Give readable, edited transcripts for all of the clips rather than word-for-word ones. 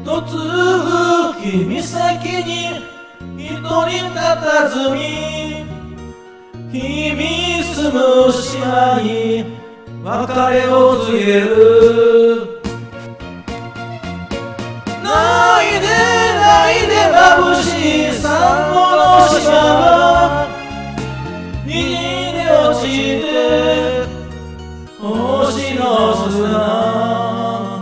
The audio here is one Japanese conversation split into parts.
つ吹岬に一人佇み、日々住む島に別れを告げる。ないでないで眩しいサンゴの島が虹で落ちて星の砂、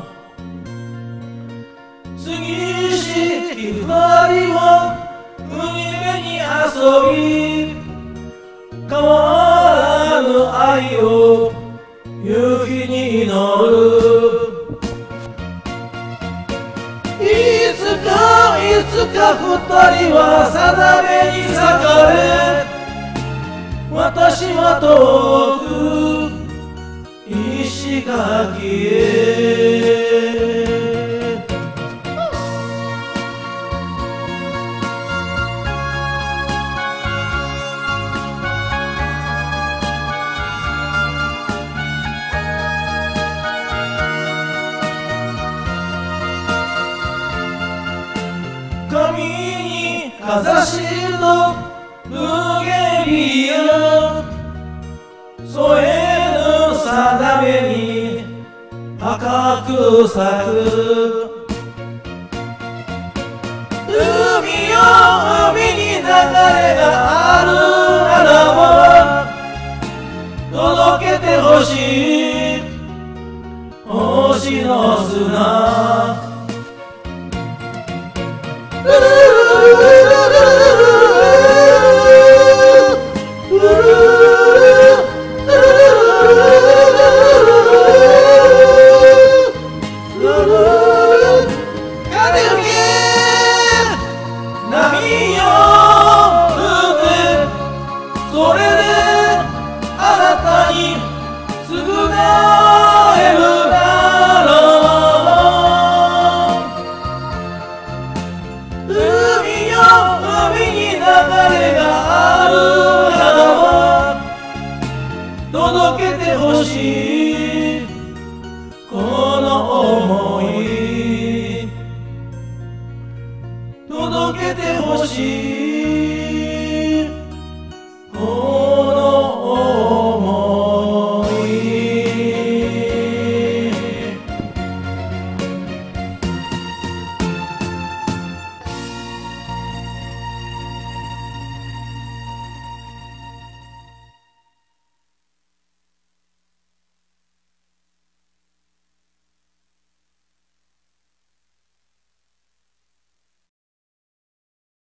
過ぎしき二人は海辺に遊び、変わらぬ愛を夕日に祈る。いつか二人は定めに裂かれ、私は遠く石垣へ。髪にかざしの無限美よ、添えぬ定めに赤く咲く。海よ海に流れがあるならば届けてほしい星の砂。